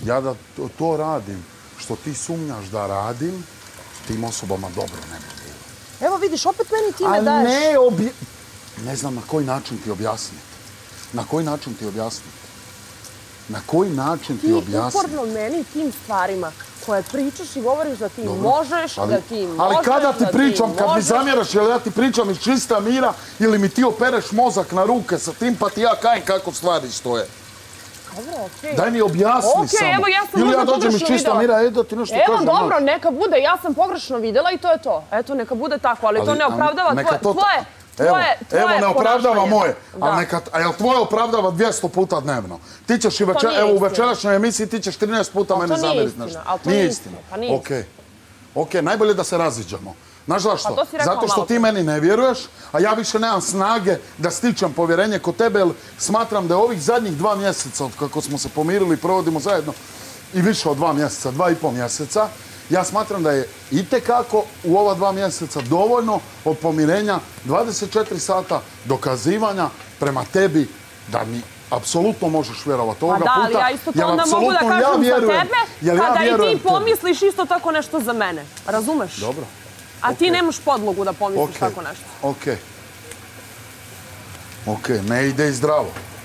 Ja da to radim, što ti sumnjaš da radim, tim osobama dobro ne bi bilo. Evo vidiš, opet meni time daješ. Ne znam na koji način ti objasniti. Na koji način ti objasniti? Na koji način ti objasniti? Ti uporno meni tim stvarima koje pričaš i govoriš da ti možeš, da ti možeš, ali kada ti pričam, kad mi zamjeraš, jel ja ti pričam iz čista mira ili mi ti opereš mozak na ruke sa tim pa ti ja kajem kako stvari stoje? Dobro, okej. Daj mi objasni samo. Okej, evo ja sam ili ja možda dođem iz pogrešno čista videla. mira, da ti nešto Evo kažem. dobro, neka bude, ja sam pogrešno videla i to je to. Eto, neka bude tako, ali to ne opravdava tvoje Evo, ne opravdava moje, ali jel tvoje opravdava 200 puta dnevno? Ti ćeš u večerašnjoj emisiji ti ćeš 13 puta mene zamjeriti nešto. Nije istina. Okej, najbolje da se raziđamo. Znaš zašto? Zato što ti meni ne vjeruješ, a ja više nemam snage da stičem povjerenje kod tebe, jer smatram da je ovih zadnjih 2 mjeseca, od kako smo se pomirili i provodimo zajedno, i više od 2 mjeseca, 2,5 mjeseca, ja smatram da je itekako u ova 2 mjeseca dovoljno od pomirenja 24 sata dokazivanja prema tebi da mi apsolutno možeš vjerovati ovoga puta. Da, ali ja isto to onda mogu da kažem za tebe, kada i ti pomisliš isto tako nešto za mene. Razumeš? Dobro. A ti nemaš podlogu da pomisliš tako nešto. Okej, ne ide i zdravo.